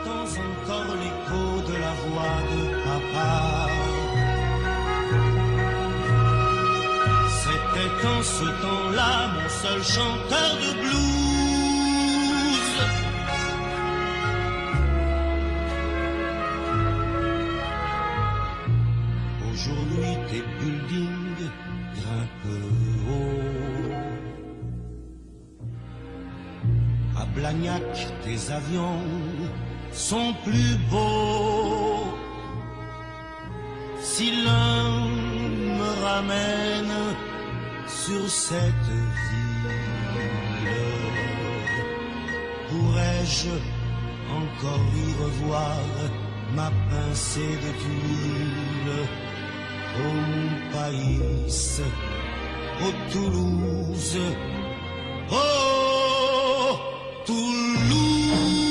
J'entends encore l'écho de la voix de papa. C'était en ce temps-là mon seul chanteur de blues. Aujourd'hui tes buildings grimpent haut. À Blagnac tes avions sont plus beaux. Si l'un me ramène sur cette ville, pourrais-je encore y revoir ma pincée de tuile? Oh mon pays, oh Toulouse, oh Toulouse.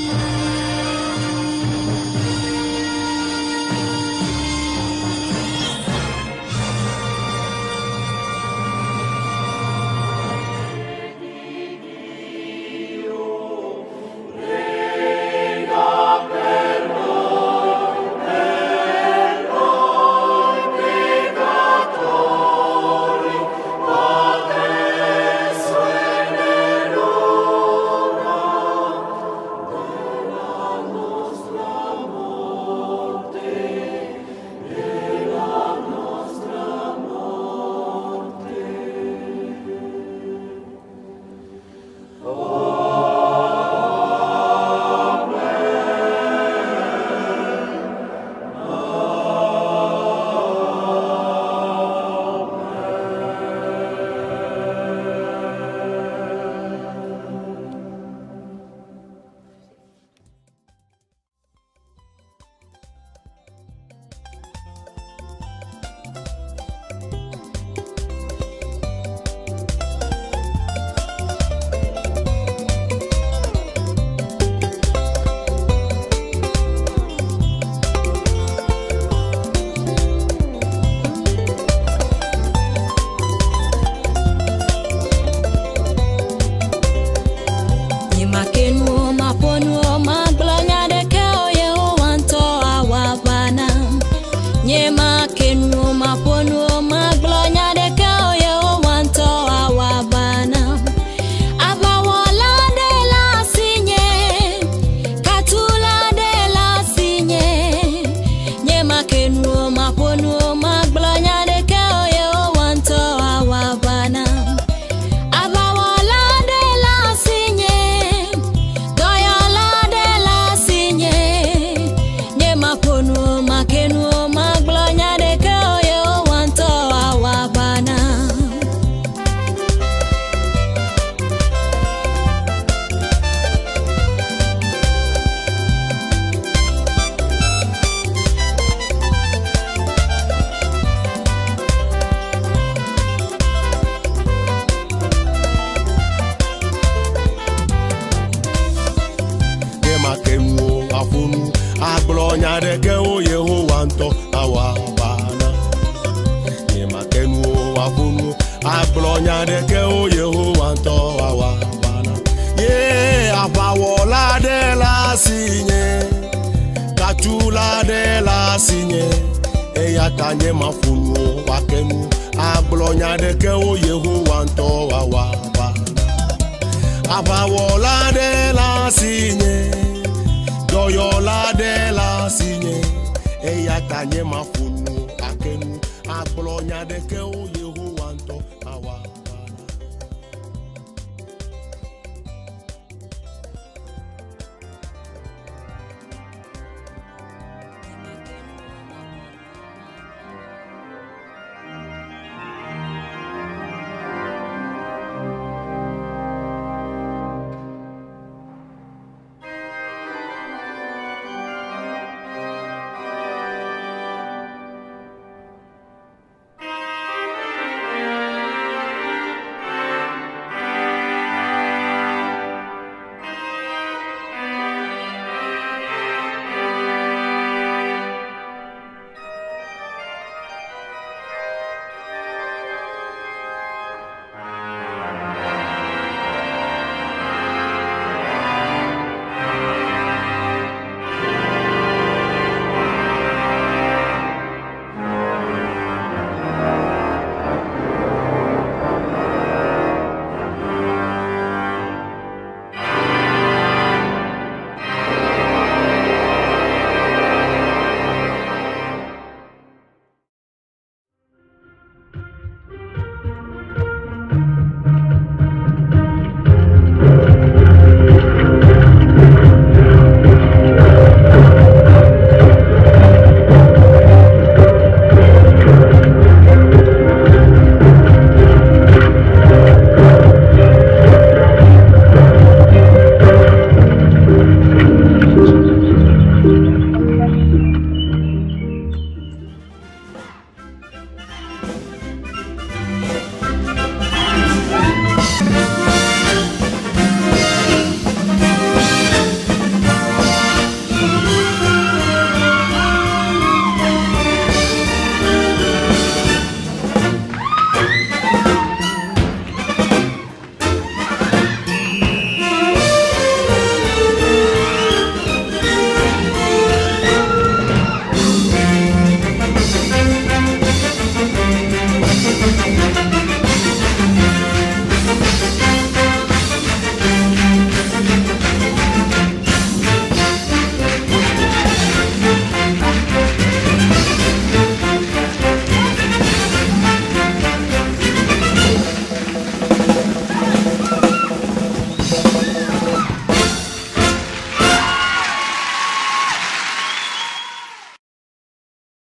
Aglonya de ke o Yehowa nto awabana. Ye makenu afunu. Aglonya de ke o Yehowa nto awabana. Ye afawola de la sinye, katula de la sinye. Eya tanye mafunu wakenu. Aglonya de ke o Yehowa nto awabana. Afawola de la sinye. Doyola de la signe, eya tanye mafu.